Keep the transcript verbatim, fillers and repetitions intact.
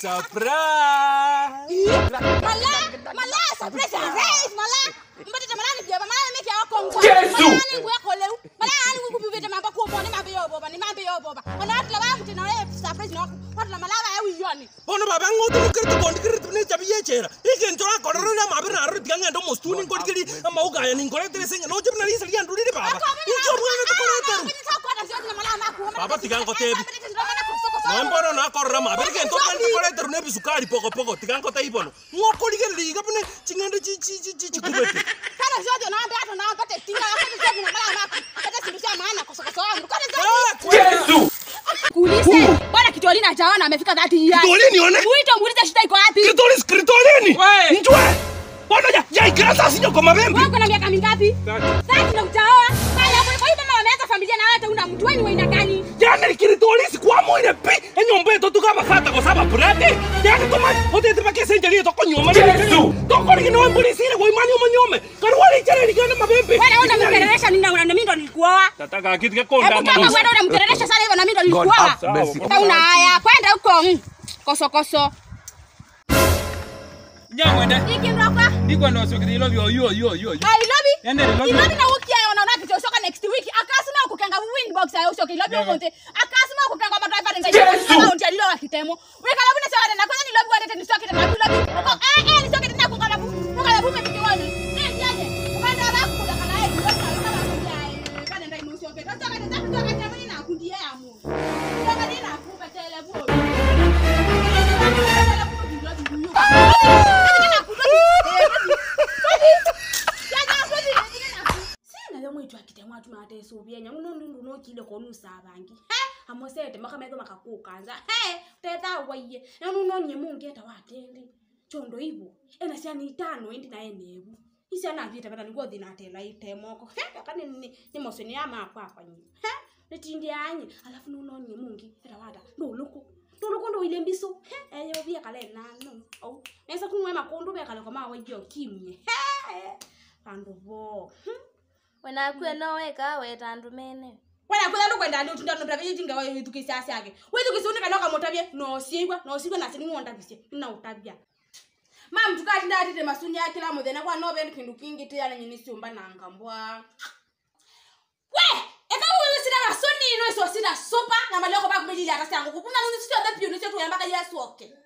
Surprise! Mala, mala, surprise, surprise, mala. Mbona jamaa ni bia mala mimi kia wako ngwa. Yesu. Mala ni ngwa koleu. Mala ani ngububete mamba ko mo ni mambe yo boba, ni mambe yo boba. Mala atla ba mti na surprise no. Patla mala ba yawi yoni. Bona baba ngoto mukirtu kondi kirtu ne chabi yechera. Ikento akororo na mabe na ru diganga ndo mostuni ngodi kiri ama ugaya ni ngore tere senga no jibna ri sali anduri baba. Injo mwana to koreteru. Baba tigango tebi. Nomboro na korra mabe kento kandi koreteru ne bisukari poko poko tigango ta ibono. Ngokoli ke liga bune chingende chi chi chi chi kubete. Kana jojo na ambe ato na ambe tinga akati jojo na mala maku. Kata sirusia maana koso koso wangu. Kana jojo. Yesu. Kulise. Bwana Kitolini hajaona amefika thelathini years. Kitolini one? Muite muulize shida iko wapi? Kitolini skritolini. Wewe. Njwe. Bwana ya ya igrasa sinyo kwa mabembe. Wewe kuna miaka mingapi? Thelathini na utaoa. Kaya kwa hivyo mama ameanza familia na hata una mtu wewe ni wa aina gani? Yani kiritolisi kwa mwine pi enyombe to tukaba kata kwa sababu brate yani to mai ote tipa ke senjali to konyoma Yesu to kori kino polisi ile kwa imani umanyome karwali chale likana mabembe wewe una mkereresha nini na mimi ndo nilikuoa tataka kitu ke konda mama wewe una mkereresha sana hivyo na mimi ndo nilikuoa hata una haya kwenda huko koso koso Nyamwenda. Ikimroka. Ndiko ndo sokiti I love you yo yo yo. I love you. Ende I love you. I love na ukia ona na kitu soka next week. Akasema kukenga winbox ayo soka I love you konte. Akasema kukenga madriver ngai. Kaunti alilo wa kitemo. Wewe kalabu na sawa na kwanza ni love wale tena soka na love. Eh eh ni soka tena kukalabu. Kukalabu mimi wani. Eh jaje. Kwenda rafu kula kala yeye. Kana ndio inusi okay. Sasa kana ndio soka tena na kundi ya amu. Soka ni na kuka telebu. So byenya unondundu no kile konusa abangi he amosete makameke makakukanza he teta waye yanunonye mungeta watendi chondo ibo ena siani itano endi na enebu isi ana vita bana ngothi na tela itemoko he akani ni ni moseni ya makwa apanyi he netindi anye alafu nunonye mungi eta wada ndo luko ndo luko ndo ile mbiso he eyo bia kale nano au nesa kunwe makondo be kale kwa mawe jo kimye he pandovo Wena kwe no weka wetandu mene. Wena kwe ndo kwenda ndo tunda ndo tabi jinga wewe tukisi asi yake. Wewe tukisi unika noka motabye no sigwa no sigwa na sini ngonda bise na utabya. Mam tukati ndati te masunya kila muthena kwa no bend kindu kingi te yana nyini siumba na ngambwa. We, eka wewe sina masoni no so sina sopa na maloko ba kumejija atasi yangu. Kuna nuni sio the pio ni setu yambaka Yesu okay.